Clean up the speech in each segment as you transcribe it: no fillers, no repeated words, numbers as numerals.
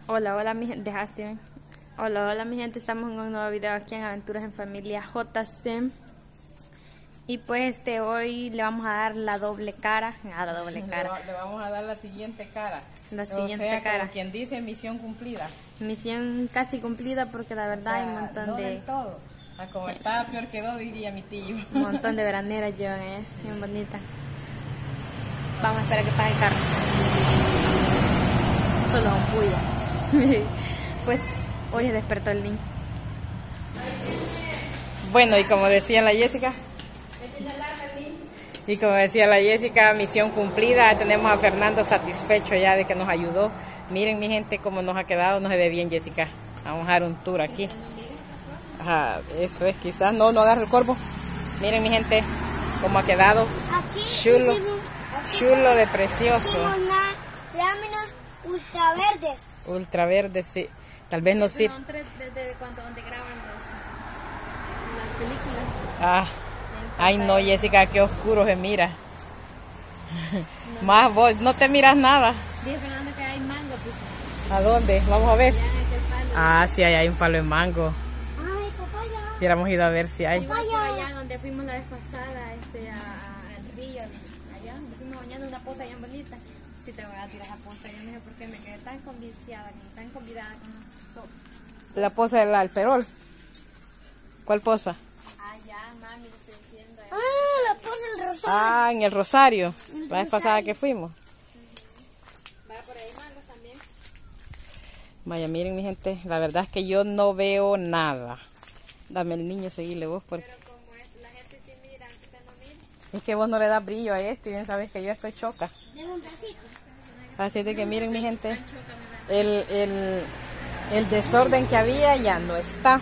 Hola, hola mi gente, dejaste bien. Hola, hola mi gente, estamos en un nuevo video aquí en Aventuras en Familia JC. Y pues hoy le vamos a dar la doble cara, la doble cara. Le vamos a dar la siguiente cara. La siguiente cara. Como quien dice, misión cumplida. Misión casi cumplida porque la verdad hay un montón no de... del todo. Como está peor que dos, diría mi tío. Un montón de veraneras llevan, bien bonita. Vamos a esperar que pase el carro. Solo un puya. Pues hoy se despertó el niño. Bueno, y como decía la Jessica, misión cumplida. Tenemos a Fernando satisfecho ya de que nos ayudó. Miren mi gente cómo nos ha quedado. No se ve bien, Jessica. Vamos a dar un tour aquí. Ajá, eso es, quizás no agarre el corvo. Miren mi gente cómo ha quedado. Chulo, chulo de precioso. Láminas ultraverdes. Ultraverdes, sí. Tal vez no sí. Son tres desde donde graban las películas. Ah, ay no, Jessica, qué oscuro se mira. No. Más vos, no te miras nada. Dice Fernando que hay mango, pues. ¿A dónde? Vamos a ver. Ah, sí, hay un palo de mango. Ay, papaya. Hubiéramos ido a ver si hay. Por allá donde fuimos la vez pasada, al río, allá donde fuimos bañando una poza bien bonita. Sí te voy a tirar esa poza, yo no sé por qué me quedé tan conviciada, tan convidada con nosotros. La poza del Alperol. ¿Cuál poza? Ya, mami, le estoy diciendo. La poza del Rosario. Ah, en el Rosario. La vez pasada que fuimos. Va por ahí mangos también. Vaya, miren mi gente, la verdad es que yo no veo nada. Dame el niño, seguile vos. Porque... Pero como la gente sí mira, aunque usted no mira. Es que vos no le das brillo a esto y bien sabes que yo estoy choca. Deme un pedacito. Así de que miren mi gente, el desorden que había ya no está.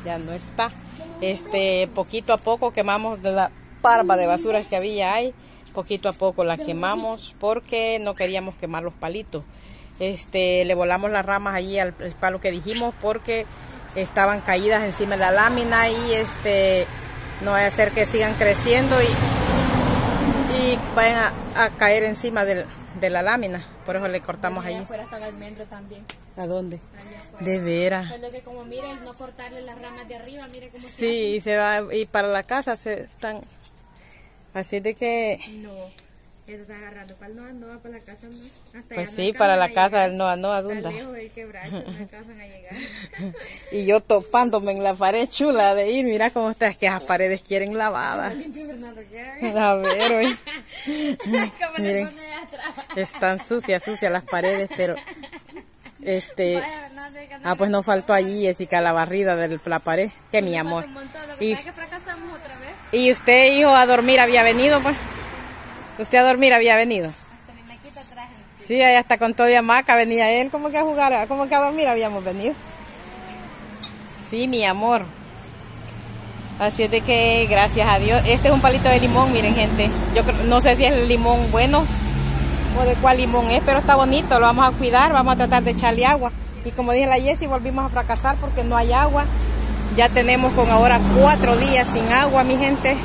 Poquito a poco quemamos de la parva de basura que había ahí. Poquito a poco la quemamos porque no queríamos quemar los palitos. Le volamos las ramas allí al palo que dijimos porque estaban caídas encima de la lámina y no va a hacer que sigan creciendo y vayan a caer encima de la lámina. Por eso le cortamos allí. Afuera está el almendro también. ¿A dónde? De veras. Es lo que como miren, no cortarle las ramas de arriba, miren cómo sí, y se va, y para la casa se están, así de que... No, él está agarrando para el no va para la casa, no. Hasta pues sí, para la casa él no adunda. Lejos del quebracho, no alcanzan a llegar. Y yo topándome en la pared chula de ir, mira cómo está, es que esas paredes quieren lavadas. A ver, oye. Miren, están sucias las paredes, pero pues no faltó allí, Jessica, la barrida de la pared, que mi amor. Y usted, hijo, a dormir había venido, pues. Usted a dormir había venido. Sí, allá hasta con todo de hamaca venía él, como que a jugar, como que a dormir habíamos venido. Sí, mi amor. Así es de que, gracias a Dios. Este es un palito de limón, miren, gente. Yo no sé si es el limón bueno o de cuál limón es, pero está bonito. Lo vamos a cuidar, vamos a tratar de echarle agua. Y como dije la Jessie, volvimos a fracasar porque no hay agua. Ya tenemos con ahora 4 días sin agua, mi gente.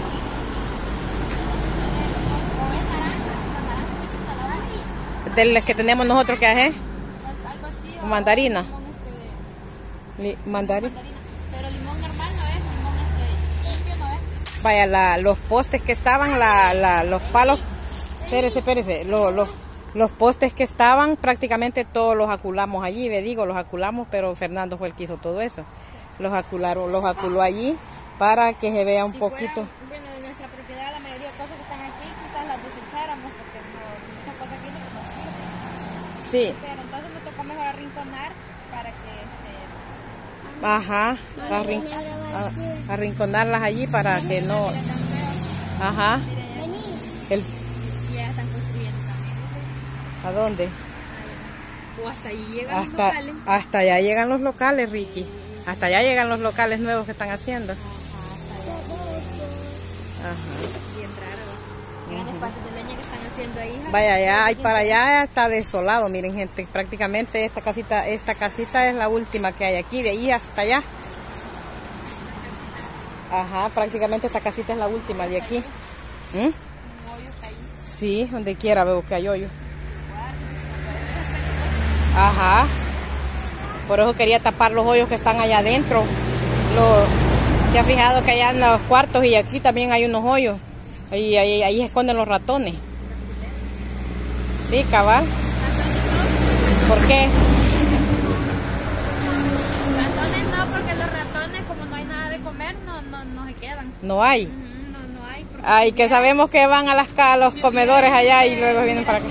De las que tenemos nosotros, que es mandarina. Mandarina. Pero limón normal no es, limón limpio no es. Vaya, los postes que estaban, los palos, espérese, los postes que estaban, prácticamente todos los aculamos allí, los aculamos, pero Fernando fue el que hizo todo eso. Los aculó allí para que se vea un poquito. Bueno, de nuestra propiedad, la mayoría de cosas que están aquí, quizás las desecháramos, porque muchas cosas aquí no sirven. Sí. Pero entonces me tocó mejor arrinconar para que arrinconarlas allí para que no. Ajá. Y ya están construyendo también. ¿A dónde? O hasta allí llegan los locales. Hasta allá llegan los locales, Ricky. Hasta allá llegan los locales nuevos que están haciendo. Ajá. Bien raro. Grandes partes de leña que están haciendo ahí. Vaya, allá, para allá está desolado, miren, gente. Prácticamente esta casita es la última que hay aquí, de ahí hasta allá. Ajá, prácticamente esta casita es la última de aquí. Sí, donde quiera veo que hay hoyo. Ajá. Por eso quería tapar los hoyos que están allá adentro. ¿Te has fijado que allá en los cuartos y aquí también hay unos hoyos? Ahí se esconden los ratones. Sí, cabal. ¿Por qué? Ratones no, porque los ratones, como no hay nada de comer, no se quedan. No hay. No hay. Ay, que sabemos que van a los comedores allá y luego vienen para acá.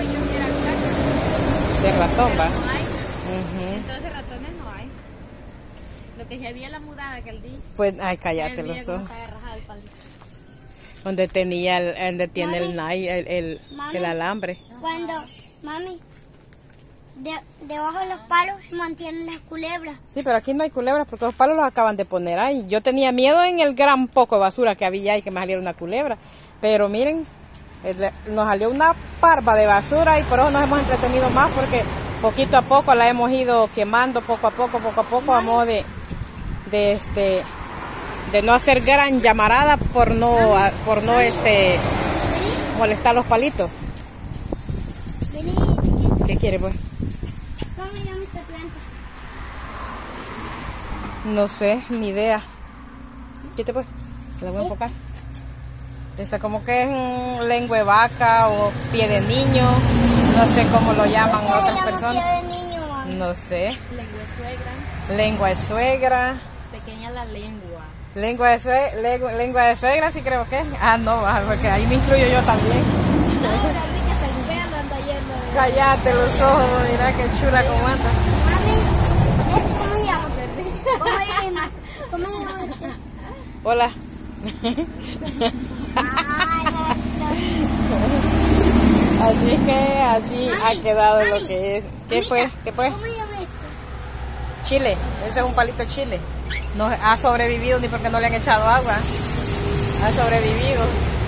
De ratón, va. No hay. Entonces ratones no hay. Lo que ya había la mudada que el día. Pues, ay, cállate los ojos. Donde tenía donde tiene el nai, el alambre. Cuando, mami, debajo de los palos se mantienen las culebras. Sí, pero aquí no hay culebras porque los palos los acaban de poner ahí. Yo tenía miedo en el gran poco de basura que había ahí que me saliera una culebra. Pero miren, nos salió una parva de basura y por eso nos hemos entretenido más porque poquito a poco la hemos ido quemando, poco a poco, a modo de no hacer gran llamarada por no molestar los palitos. Vení, ¿Qué quiere pues? ¿cómo se llama esta planta? No sé, ni idea. Quite pues, la voy a enfocar. Esa como que es un lengua de vaca o pie de niño, no sé cómo lo llaman ¿Cómo se otras llama personas. pie de niño, mami? No sé. Lengua de suegra. Lengua de suegra. Pequeña la lengua. Lengua de suegra, sí creo que. Ah, no, porque ahí me instruyo yo también. No, la rica hasta el pelo anda lleno de... Cállate los ojos, mira qué chula como anda. Mami, ¿cómo se llama? ¿Cómo se llama este? Hola. Así que así ha quedado lo que es. ¿Qué fue? ¿Qué fue? ¿Cómo se llama esto? Chile, ese es un palito chile. No ha sobrevivido ni porque no le han echado agua. Ha sobrevivido.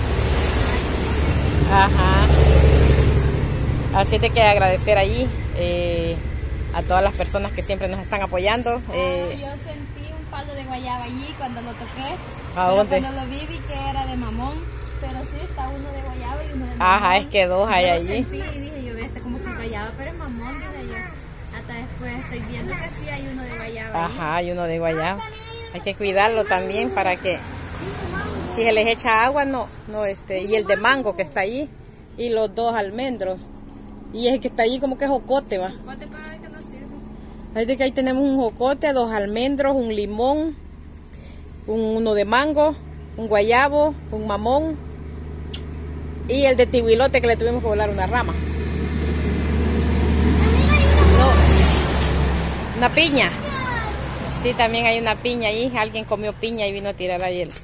Ajá. Así es de que agradecer allí a todas las personas que siempre nos están apoyando. Yo sentí un palo de guayaba allí cuando lo toqué. ¿A Pero dónde? cuando lo vi que era de mamón. Pero sí, está uno de guayaba y uno de mamón. Ajá, es que dos hay Yo lo allí. sentí y dije yo, este como que guayaba, pero es mamón, dije yo. Hasta después estoy viendo que sí hay uno de guayaba ahí. Ajá, hay uno de guayaba. Hay que cuidarlo también para que si se les echa agua y el de mango que está ahí y los dos almendros y el que está ahí como que es jocote, va. ¿Cuánto para que no sirve? Ahí de que ahí tenemos un jocote, dos almendros, un limón, uno de mango, un guayabo, un mamón y el de tihuilote que le tuvimos que volar una rama. No, una piña. Sí, también hay una piña ahí. Alguien comió piña y vino a tirar ahí él.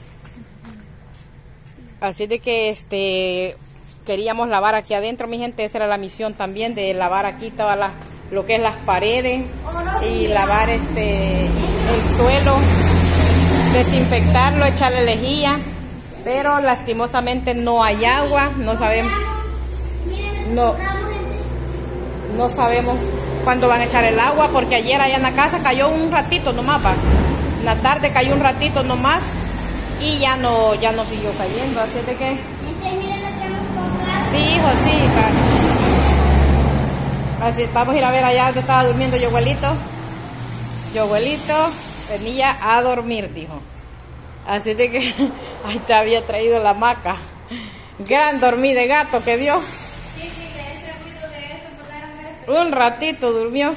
Así de que queríamos lavar aquí adentro, mi gente. Esa era la misión también, de lavar aquí todas lo que es las paredes y lavar el suelo, desinfectarlo, echarle lejía. Pero lastimosamente no hay agua, no sabemos cuándo van a echar el agua, porque ayer allá en la casa cayó un ratito nomás, en la tarde cayó un ratito nomás y ya no siguió cayendo, así de que sí, hijo, sí, así, vamos a ir a ver allá donde estaba durmiendo yo abuelito venía a dormir, dijo, así de que ahí te había traído la hamaca, gran dormida de gato que dio. Un ratito durmió.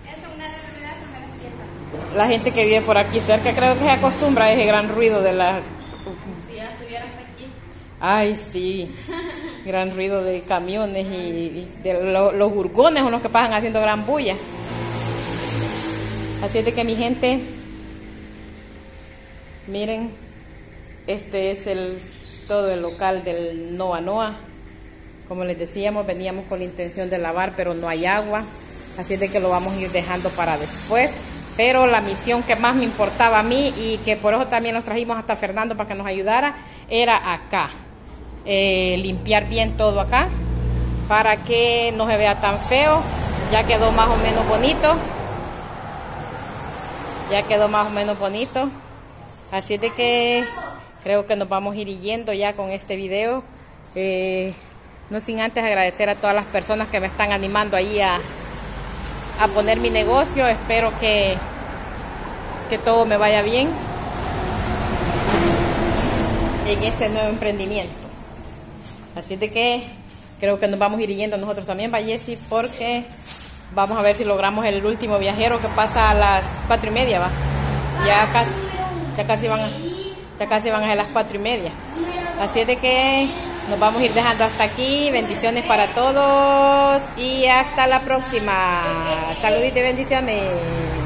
La gente que vive por aquí cerca creo que se acostumbra a ese gran ruido de la... Si ya estuvieras aquí. Ay, sí. Gran ruido de camiones y de los hurgones son los que pasan haciendo gran bulla. Así es de que mi gente, miren, este es todo el local del Noa Noa. Como les decíamos, veníamos con la intención de lavar, pero no hay agua. Así es de que lo vamos a ir dejando para después. Pero la misión que más me importaba a mí, y que por eso también nos trajimos hasta Fernando para que nos ayudara, era acá. Limpiar bien todo acá, para que no se vea tan feo. Ya quedó más o menos bonito. Así es de que creo que nos vamos a ir yendo ya con este video. No sin antes agradecer a todas las personas que me están animando ahí a poner mi negocio. Espero que todo me vaya bien en este nuevo emprendimiento. Así de que creo que nos vamos a ir yendo nosotros también, Jessy, porque vamos a ver si logramos el último viajero que pasa a las 4:30, ¿va? Ya casi van a ser las 4:30. Así de que nos vamos a ir dejando hasta aquí. Bendiciones para todos y hasta la próxima. Saluditos y bendiciones.